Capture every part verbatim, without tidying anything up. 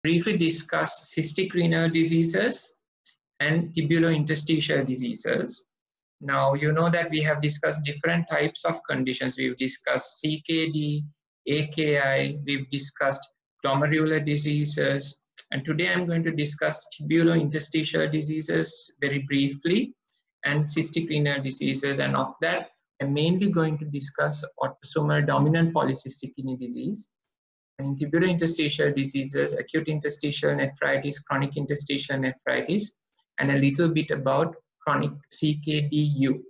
briefly discuss cystic renal diseases and tubulointerstitial diseases. Now, you know that we have discussed different types of conditions. We've discussed C K D, A K I, we've discussed glomerular diseases, and today I'm going to discuss tubulointerstitial diseases very briefly and cystic renal diseases, and of that, I'm mainly going to discuss autosomal dominant polycystic kidney disease. And in tubulointerstitial diseases, acute interstitial nephritis, chronic interstitial nephritis, and a little bit about chronic C K D U.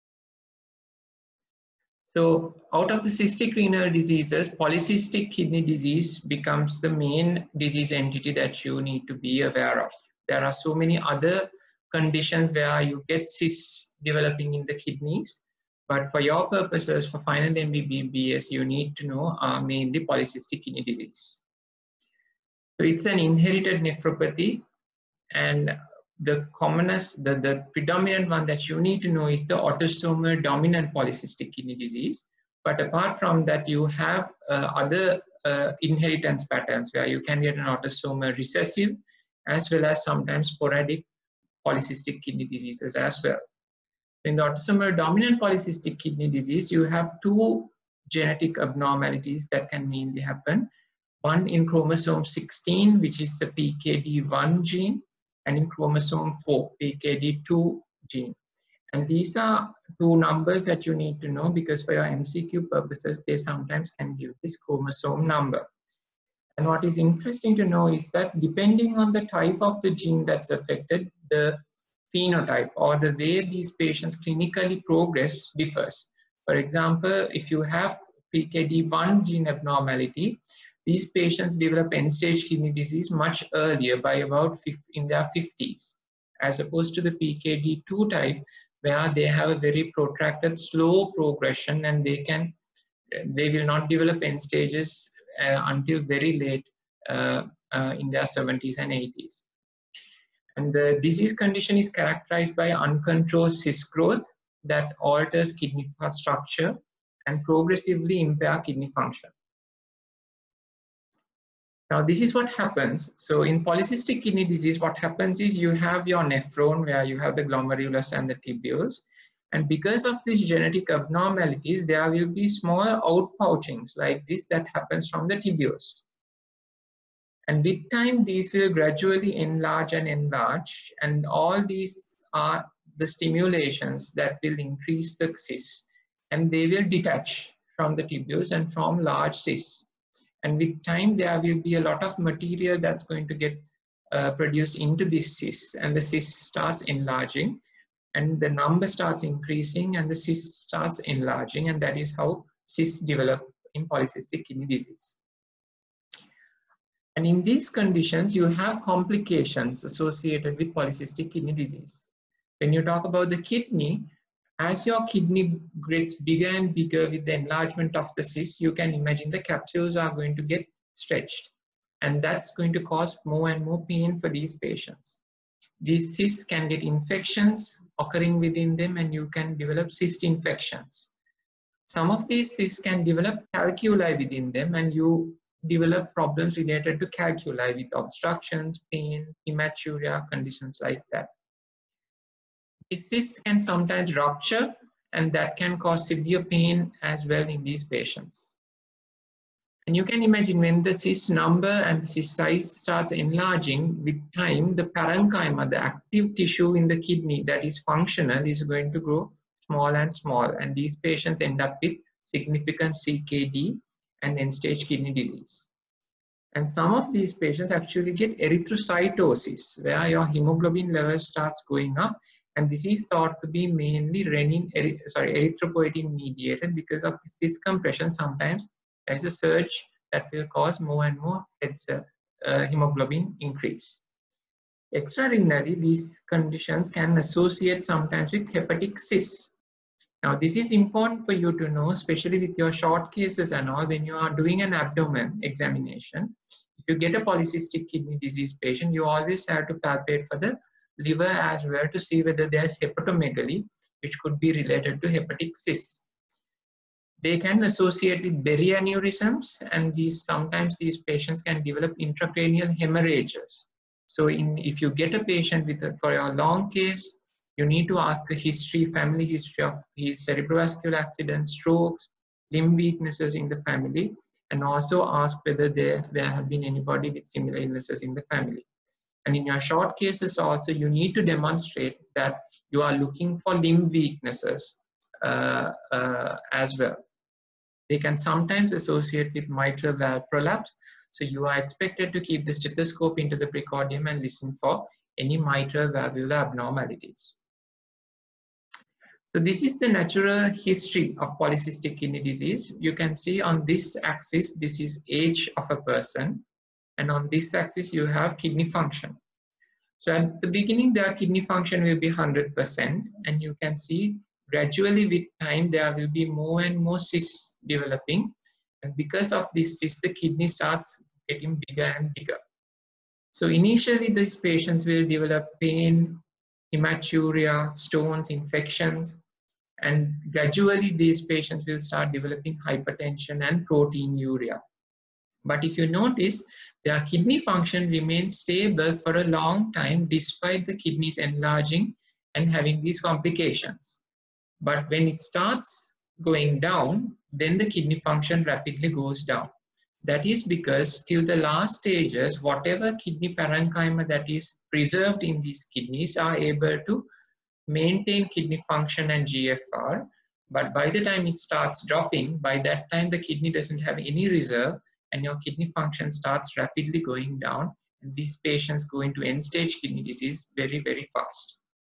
So out of the cystic renal diseases, polycystic kidney disease becomes the main disease entity that you need to be aware of. There are so many other conditions where you get cysts developing in the kidneys, but for your purposes, for final M B B S, you need to know uh, mainly polycystic kidney disease. So it's an inherited nephropathy, and the commonest, the, the predominant one that you need to know is the autosomal dominant polycystic kidney disease. But apart from that, you have uh, other uh, inheritance patterns where you can get an autosomal recessive as well as sometimes sporadic polycystic kidney diseases as well. In the autosomal dominant polycystic kidney disease, you have two genetic abnormalities that can mainly happen. One in chromosome sixteen, which is the P K D one gene, and in chromosome four, P K D two gene. And these are two numbers that you need to know because for your M C Q purposes, they sometimes can give this chromosome number. And what is interesting to know is that depending on the type of the gene that's affected, the phenotype or the way these patients clinically progress differs. For example, if you have P K D one gene abnormality, these patients develop end-stage kidney disease much earlier, by about in their fifties, as opposed to the P K D two type, where they have a very protracted, slow progression, and they can, they will not develop end stages uh, until very late uh, uh, in their seventies and eighties. And the disease condition is characterized by uncontrolled cyst growth that alters kidney structure and progressively impair kidney function. Now, this is what happens. So in polycystic kidney disease, what happens is you have your nephron where you have the glomerulus and the tubules. And because of these genetic abnormalities, there will be small outpouchings like this that happens from the tubules. And with time, these will gradually enlarge and enlarge. And all these are the stimulations that will increase the cysts. And they will detach from the tubules and form large cysts. And with time, there will be a lot of material that's going to get uh, produced into this cyst, and the cyst starts enlarging, and the number starts increasing, and the cyst starts enlarging, and that is how cysts develop in polycystic kidney disease. And in these conditions, you have complications associated with polycystic kidney disease. When you talk about the kidney, as your kidney gets bigger and bigger with the enlargement of the cyst, you can imagine the capsules are going to get stretched. And that's going to cause more and more pain for these patients. These cysts can get infections occurring within them, and you can develop cyst infections. Some of these cysts can develop calculi within them, and you develop problems related to calculi with obstructions, pain, hematuria, conditions like that. These cysts can sometimes rupture, and that can cause severe pain as well in these patients. And you can imagine when the cyst number and the cyst size starts enlarging with time, the parenchyma, the active tissue in the kidney that is functional, is going to grow small and small. And these patients end up with significant C K D and end-stage kidney disease. And some of these patients actually get erythrocytosis, where your hemoglobin level starts going up. And this is thought to be mainly renin, eri, sorry, erythropoietin mediated because of the cyst compression. Sometimes there is a surge that will cause more and more uh, hemoglobin increase. Extrarenally, these conditions can associate sometimes with hepatic cysts. Now, this is important for you to know, especially with your short cases and all, when you are doing an abdomen examination. If you get a polycystic kidney disease patient, you always have to palpate for the liver as well to see whether there's hepatomegaly, which could be related to hepatic cysts. They can associate with berry aneurysms, and these sometimes these patients can develop intracranial hemorrhages. So in, if you get a patient with a, for a long case, you need to ask a history, family history of his cerebrovascular accidents, strokes, limb weaknesses in the family, and also ask whether there, there have been anybody with similar illnesses in the family. And in your short cases also, you need to demonstrate that you are looking for limb weaknesses uh, uh, as well. They can sometimes associate with mitral valve prolapse. So you are expected to keep the stethoscope into the precordium and listen for any mitral valvular abnormalities. So this is the natural history of polycystic kidney disease. You can see on this axis, this is age of a person. And on this axis, you have kidney function. So at the beginning, their kidney function will be one hundred percent. And you can see gradually with time, there will be more and more cysts developing. And because of this cyst, the kidney starts getting bigger and bigger. So initially, these patients will develop pain, hematuria, stones, infections. And gradually, these patients will start developing hypertension and proteinuria. But if you notice, their kidney function remains stable for a long time despite the kidneys enlarging and having these complications. But when it starts going down, then the kidney function rapidly goes down. That is because till the last stages, whatever kidney parenchyma that is preserved in these kidneys are able to maintain kidney function and G F R. But by the time it starts dropping, by that time the kidney doesn't have any reserve, and your kidney function starts rapidly going down. And these patients go into end-stage kidney disease very, very fast.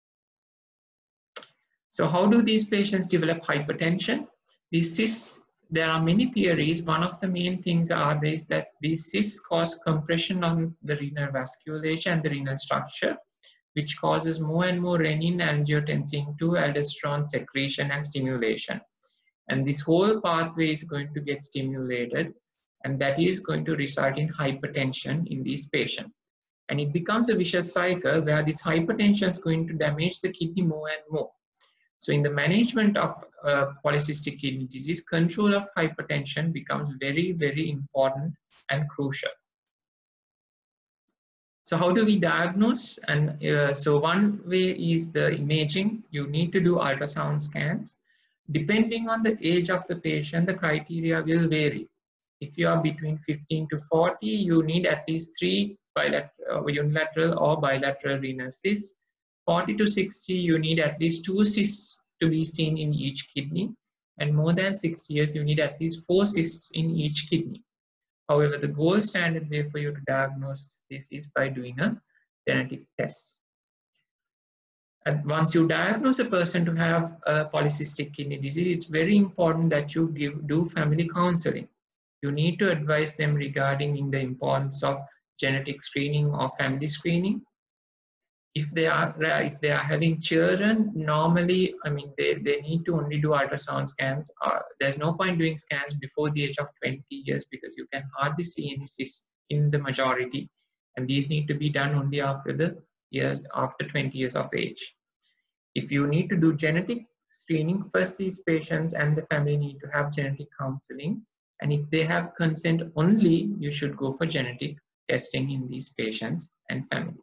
So how do these patients develop hypertension? These cysts, there are many theories. One of the main things are this, that these cysts cause compression on the renal vasculature and the renal structure, which causes more and more renin, angiotensin two, aldosterone secretion and stimulation. And this whole pathway is going to get stimulated, and that is going to result in hypertension in these patients. And it becomes a vicious cycle where this hypertension is going to damage the kidney more and more. So in the management of uh, polycystic kidney disease, control of hypertension becomes very, very important and crucial. So how do we diagnose? And uh, so one way is the imaging. You need to do ultrasound scans. Depending on the age of the patient, the criteria will vary. If you are between fifteen to forty, you need at least three bilateral, unilateral or bilateral renal cysts. forty to sixty, you need at least two cysts to be seen in each kidney. And more than sixty years, you need at least four cysts in each kidney. However, the gold standard way for you to diagnose this is by doing a genetic test. And once you diagnose a person to have a polycystic kidney disease, it's very important that you give, do family counseling. You need to advise them regarding the importance of genetic screening or family screening. If they are if they are having children, normally, I mean, they, they need to only do ultrasound scans. Uh, there's no point doing scans before the age of twenty years because you can hardly see any cysts in the majority. And these need to be done only after the years after twenty years of age. If you need to do genetic screening, first these patients and the family need to have genetic counseling. And if they have consent only, you should go for genetic testing in these patients and family.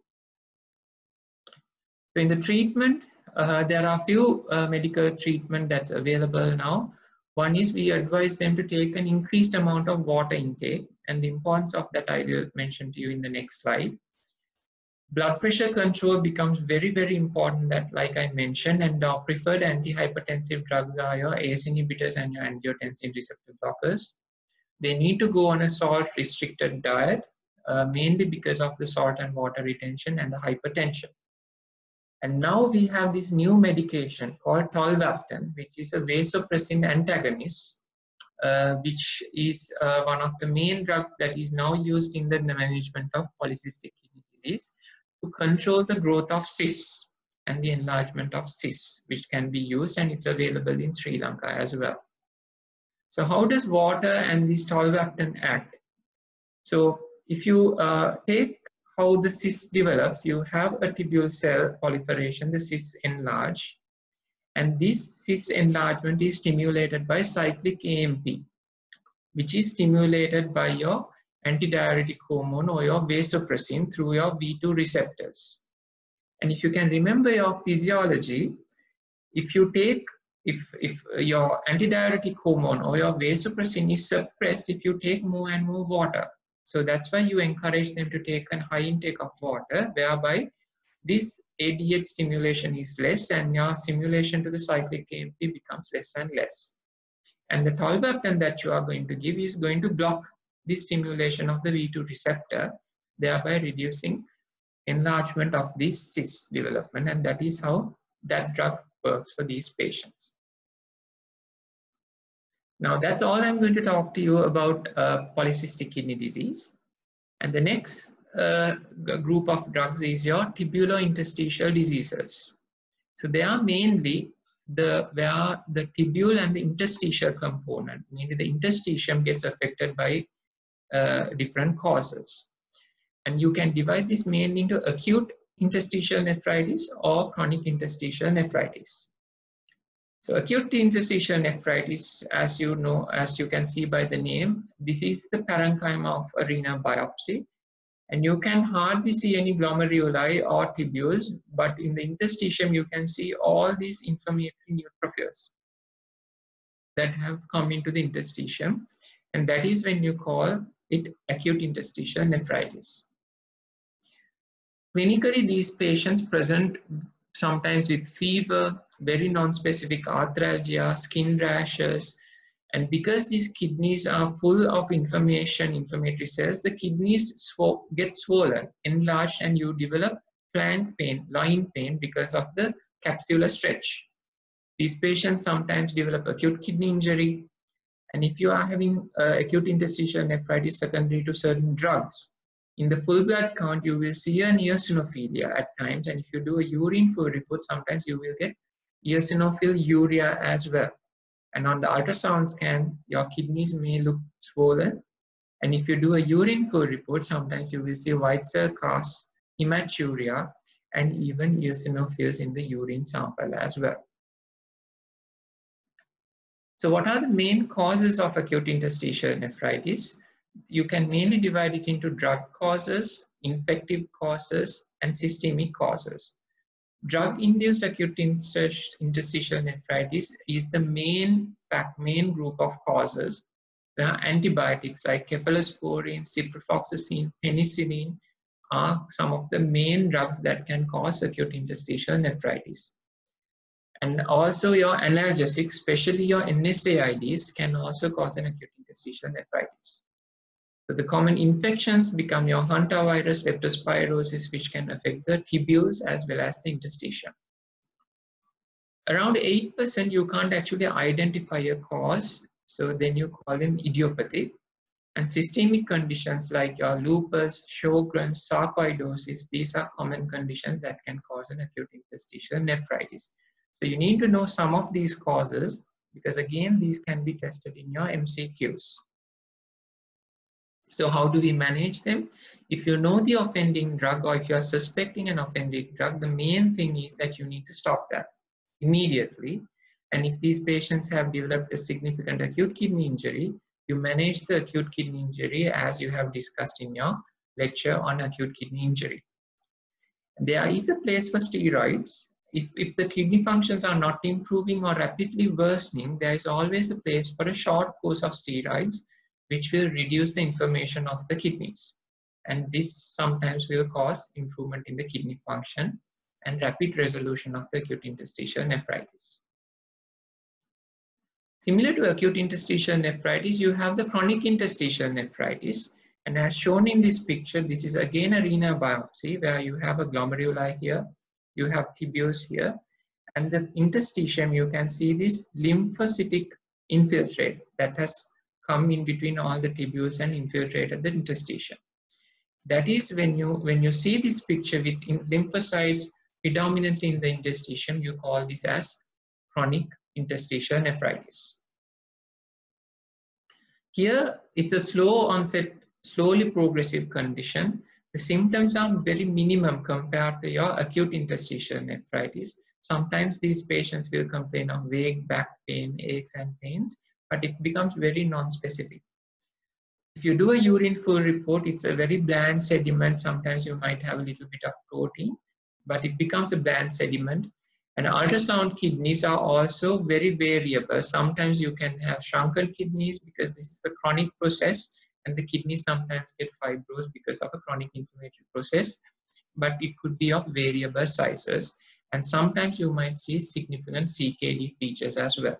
So in the treatment, uh, there are a few uh, medical treatment that's available now. One is we advise them to take an increased amount of water intake, and the importance of that I will mention to you in the next slide. Blood pressure control becomes very, very important, that like I mentioned, and our preferred antihypertensive drugs are your A C E inhibitors and your angiotensin receptor blockers. They need to go on a salt-restricted diet, uh, mainly because of the salt and water retention and the hypertension. And now we have this new medication called tolvaptan, which is a vasopressin antagonist, uh, which is uh, one of the main drugs that is now used in the management of polycystic kidney disease to control the growth of cysts and the enlargement of cysts, which can be used, and it's available in Sri Lanka as well. So how does water and this tolvaptan act? So if you uh, take how the cyst develops, you have a tubule cell proliferation, the cysts enlarge. And this cyst enlargement is stimulated by cyclic A M P, which is stimulated by your antidiuretic hormone or your vasopressin through your V two receptors. And if you can remember your physiology, if you take, if, if your antidiuretic hormone or your vasopressin is suppressed if you take more and more water. So that's why you encourage them to take a high intake of water, whereby this A D H stimulation is less and your stimulation to the cyclic A M P becomes less and less. And the tolvaptan that you are going to give is going to block the stimulation of the V two receptor, thereby reducing enlargement of this cyst development. And that is how that drug works for these patients. Now that's all I'm going to talk to you about uh, polycystic kidney disease. And the next uh, group of drugs is your tubulointerstitial diseases. So they are mainly the where the tubule and the interstitial component, meaning the interstitium, gets affected by uh, different causes. And you can divide this mainly into acute interstitial nephritis or chronic interstitial nephritis. So acute interstitial nephritis, as you know, as you can see by the name, this is the parenchyma of a renal biopsy. And you can hardly see any glomeruli or tubules, but in the interstitium you can see all these inflammatory neutrophils that have come into the interstitium. And that is when you call it acute interstitial nephritis. Clinically, these patients present sometimes with fever, very non-specific arthralgia, skin rashes, and because these kidneys are full of inflammation, inflammatory cells, the kidneys sw get swollen, enlarged, and you develop flank pain, loin pain because of the capsular stretch. These patients sometimes develop acute kidney injury, and if you are having uh, acute interstitial nephritis secondary to certain drugs, in the full blood count, you will see an eosinophilia at times, and if you do a urine fluid report, sometimes you will get eosinophil urea as well. And on the ultrasound scan, your kidneys may look swollen. And if you do a urine fluid report, sometimes you will see white cell casts, hematuria, and even eosinophils in the urine sample as well. So what are the main causes of acute interstitial nephritis? You can mainly divide it into drug causes, infective causes, and systemic causes. Drug-induced acute interstitial nephritis is the main fact, main group of causes. There are antibiotics like cephalosporin, ciprofloxacin, penicillin are some of the main drugs that can cause acute interstitial nephritis. And also your analgesics, especially your N SAIDs, can also cause an acute interstitial nephritis. So the common infections become your hantavirus, leptospirosis, which can affect the tubules as well as the interstitium. Around eight percent you can't actually identify a cause, so then you call them idiopathic. And systemic conditions like your lupus, Sjogren's, sarcoidosis, these are common conditions that can cause an acute interstitial nephritis. So you need to know some of these causes, because again, these can be tested in your M C Qs. So how do we manage them? If you know the offending drug, or if you are suspecting an offending drug, the main thing is that you need to stop that immediately. And if these patients have developed a significant acute kidney injury, you manage the acute kidney injury as you have discussed in your lecture on acute kidney injury. There is a place for steroids. If, if the kidney functions are not improving or rapidly worsening, there is always a place for a short course of steroids, which will reduce the inflammation of the kidneys. And this sometimes will cause improvement in the kidney function and rapid resolution of the acute interstitial nephritis. Similar to acute interstitial nephritis, you have the chronic interstitial nephritis. And as shown in this picture, this is again a renal biopsy where you have a glomeruli here, you have tubules here, and the interstitium, you can see this lymphocytic infiltrate that has come in between all the tubules and infiltrated the interstitium. That is when you, when you see this picture with lymphocytes predominantly in the interstitium, you call this as chronic interstitial nephritis. Here, it's a slow onset, slowly progressive condition. The symptoms are very minimum compared to your acute interstitial nephritis. Sometimes these patients will complain of vague back pain, aches and pains, but it becomes very non-specific. If you do a urine full report, it's a very bland sediment. Sometimes you might have a little bit of protein, but it becomes a bland sediment. And ultrasound kidneys are also very variable. Sometimes you can have shrunken kidneys because this is the chronic process, and the kidneys sometimes get fibrous because of a chronic inflammatory process, but it could be of variable sizes. And sometimes you might see significant C K D features as well.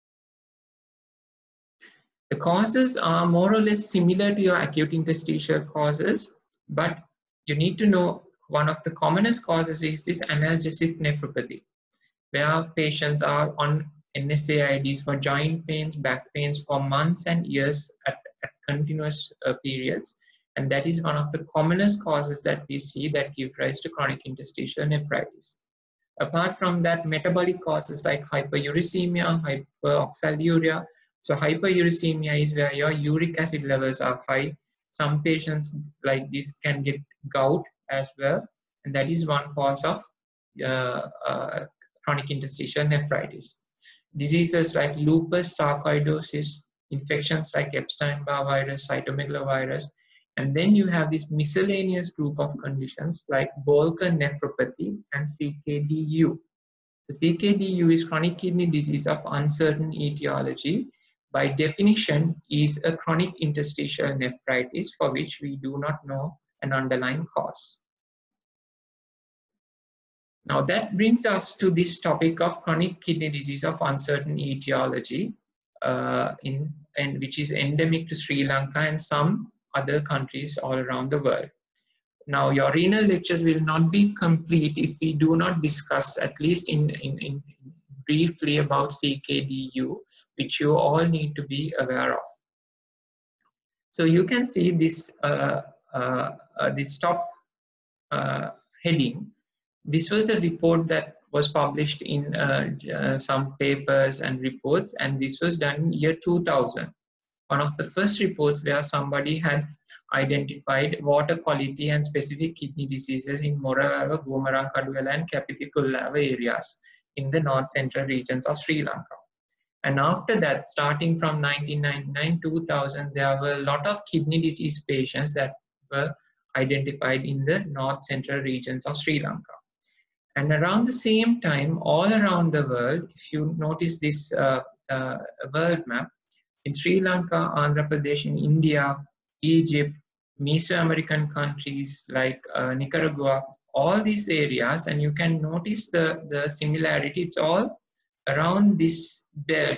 The causes are more or less similar to your acute interstitial causes, but you need to know one of the commonest causes is this analgesic nephropathy, where patients are on N S A I Ds for joint pains, back pains for months and years at, at continuous uh, periods. And that is one of the commonest causes that we see that give rise to chronic interstitial nephritis. Apart from that, metabolic causes like hyperuricemia, hyperoxaluria. So hyperuricemia is where your uric acid levels are high. Some patients like this can get gout as well, and that is one cause of uh, uh, chronic interstitial nephritis. Diseases like lupus, sarcoidosis, infections like Epstein-Barr virus, cytomegalovirus, and then you have this miscellaneous group of conditions like Bolker nephropathy and C K D U. So C K D U is chronic kidney disease of uncertain etiology. By definition, is a chronic interstitial nephritis for which we do not know an underlying cause. Now that brings us to this topic of chronic kidney disease of uncertain etiology, uh, in, and which is endemic to Sri Lanka and some other countries all around the world. Now your renal lectures will not be complete if we do not discuss at least in, in, in briefly about C K D U, which you all need to be aware of. So you can see this, uh, uh, uh, this top uh, heading. This was a report that was published in uh, uh, some papers and reports, and this was done in year two thousand. One of the first reports where somebody had identified water quality and specific kidney diseases in Morawalwa, Gomarangkaduwela and Kapithikullawa areas in the north central regions of Sri Lanka. And after that, starting from nineteen ninety-nine to two thousand, there were a lot of kidney disease patients that were identified in the north central regions of Sri Lanka. And around the same time, all around the world, if you notice this uh, uh, world map, in Sri Lanka, Andhra Pradesh, in India, Egypt, Mesoamerican countries like uh, Nicaragua, all these areas, and you can notice the, the similarity. It's all around this belt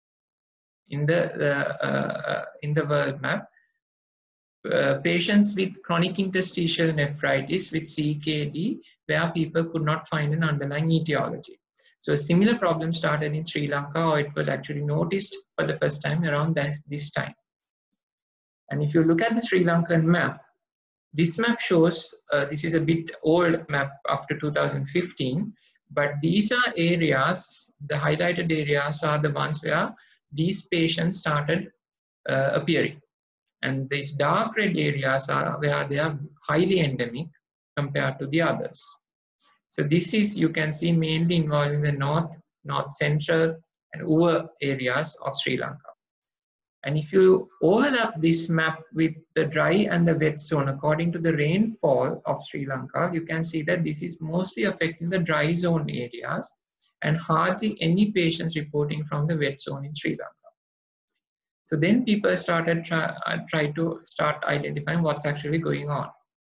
in the, the, uh, in the world map. Uh, patients with chronic interstitial nephritis with C K D, where people could not find an underlying etiology. So a similar problem started in Sri Lanka, or it was actually noticed for the first time around that, this time. And if you look at the Sri Lankan map, this map shows, uh, this is a bit old map up to two thousand fifteen, but these are areas, the highlighted areas are the ones where these patients started uh, appearing. And these dark red areas are where they are highly endemic compared to the others. So this is, you can see, mainly involving the north, north central and Uva areas of Sri Lanka. And if you overlap this map with the dry and the wet zone according to the rainfall of Sri Lanka, you can see that this is mostly affecting the dry zone areas and hardly any patients reporting from the wet zone in Sri Lanka. So then people started try, uh, try to start identifying what's actually going on.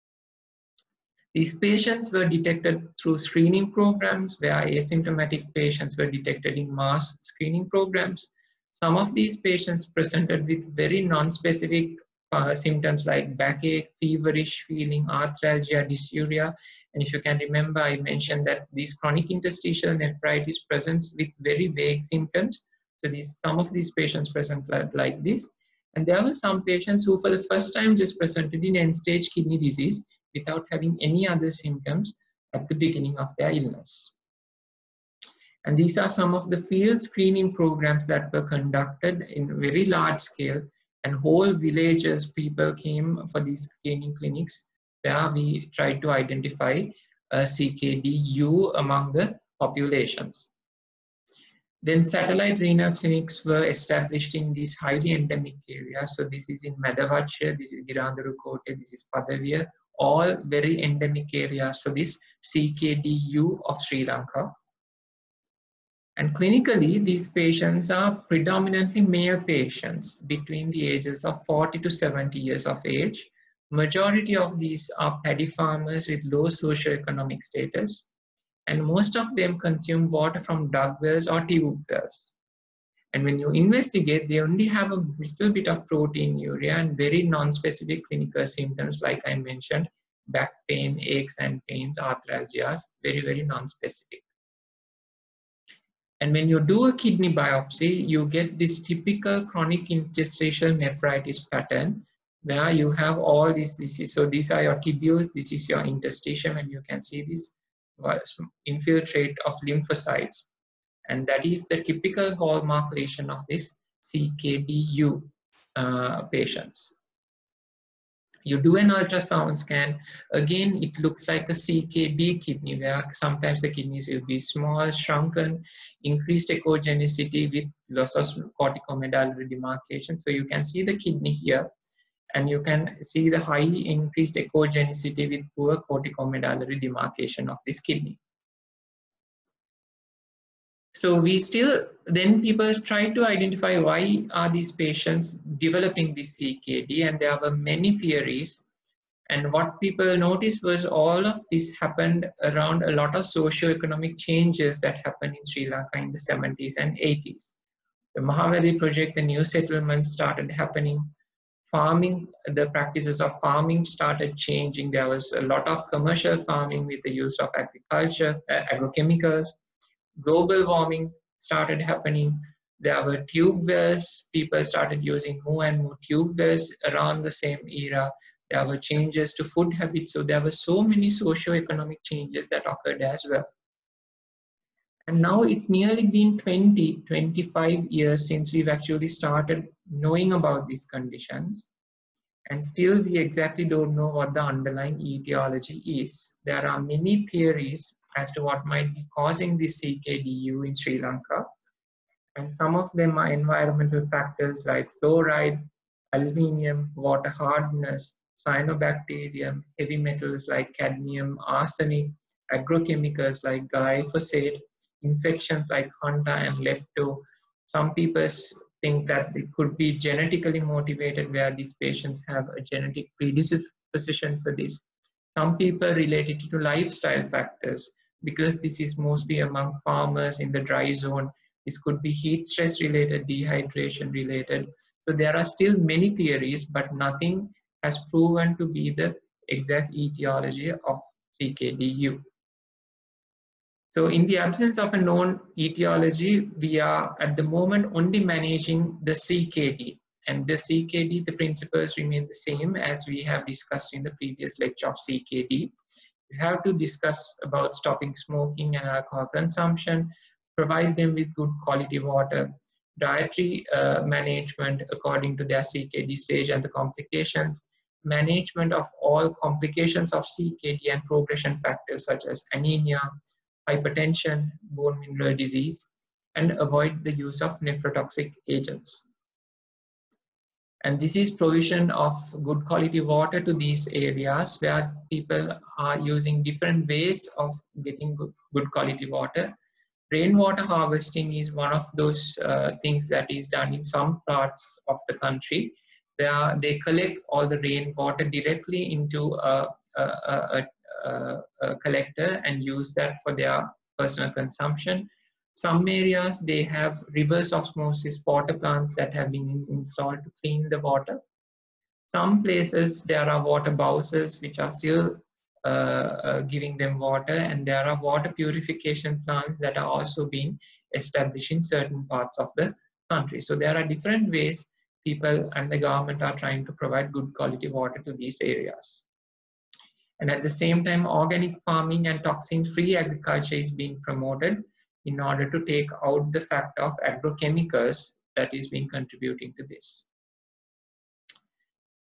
These patients were detected through screening programs, where asymptomatic patients were detected in mass screening programs. Some of these patients presented with very non-specific uh, symptoms like backache, feverish feeling, arthralgia, dysuria. And if you can remember, I mentioned that these chronic interstitial nephritis presents with very vague symptoms. So these, some of these patients present like this. And there were some patients who for the first time just presented in end-stage kidney disease without having any other symptoms at the beginning of their illness. And these are some of the field screening programs that were conducted in very large scale, and whole villages, people came for these screening clinics where we tried to identify uh, C K D U among the populations. Then satellite renal clinics were established in these highly endemic areas. So this is in Madhavachya, this is Girandarukote, this is Padaviya, all very endemic areas for this C K D U of Sri Lanka. And clinically, these patients are predominantly male patients between the ages of forty to seventy years of age. Majority of these are paddy farmers with low socioeconomic status, and most of them consume water from dug wells or tube wells. And when you investigate, they only have a little bit of proteinuria and very non-specific clinical symptoms, like I mentioned, back pain, aches and pains, arthralgias, very, very non-specific. And when you do a kidney biopsy, you get this typical chronic interstitial nephritis pattern where you have all these diseases. So these are your tubules, this is your interstitium, and you can see this infiltrate of lymphocytes. And that is the typical hallmark lesion of this C K D U uh, patients. You do an ultrasound scan, again it looks like a C K D kidney, where sometimes the kidneys will be small, shrunken, increased echogenicity with loss of corticomedullary demarcation. So you can see the kidney here, and you can see the high increased echogenicity with poor corticomedullary demarcation of this kidney. So we still, then people try to identify why are these patients developing this C K D, and there were many theories. And what people noticed was all of this happened around a lot of socio-economic changes that happened in Sri Lanka in the seventies and eighties. The Mahaveli project, the new settlements started happening. Farming, the practices of farming started changing. There was a lot of commercial farming with the use of agriculture, uh, agrochemicals. Global warming started happening. There were tube wells. People started using more and more tube wells around the same era. There were changes to food habits. So there were so many socio-economic changes that occurred as well. And now it's nearly been twenty, twenty-five years since we've actually started knowing about these conditions. And still we exactly don't know what the underlying etiology is. There are many theories as to what might be causing this C K D U in Sri Lanka. And some of them are environmental factors like fluoride, aluminium, water hardness, cyanobacterium, heavy metals like cadmium, arsenic, agrochemicals like glyphosate, infections like Hanta and lepto. Some people think that it could be genetically motivated, where these patients have a genetic predisposition for this. Some people relate it to lifestyle factors, because this is mostly among farmers in the dry zone. This could be heat stress related, dehydration related. So there are still many theories, but nothing has proven to be the exact etiology of C K D U. So in the absence of a known etiology, we are at the moment only managing the C K D. And the C K D, the principles remain the same as we have discussed in the previous lecture of C K D. We have to discuss about stopping smoking and alcohol consumption, provide them with good quality water, dietary uh, management according to their C K D stage and the complications, management of all complications of C K D and progression factors such as anemia, hypertension, bone mineral disease, and avoid the use of nephrotoxic agents. And this is provision of good quality water to these areas where people are using different ways of getting good, good quality water. Rainwater harvesting is one of those uh, things that is done in some parts of the country, where they collect all the rainwater directly into a, a, a, a, a collector and use that for their personal consumption. Some areas, they have reverse osmosis water plants that have been installed to clean the water. Some places, there are water bowsers which are still uh, uh, giving them water, and there are water purification plants that are also being established in certain parts of the country. So there are different ways people and the government are trying to provide good quality water to these areas. And at the same time, organic farming and toxin-free agriculture is being promoted in order to take out the factor of agrochemicals that is being contributing to this.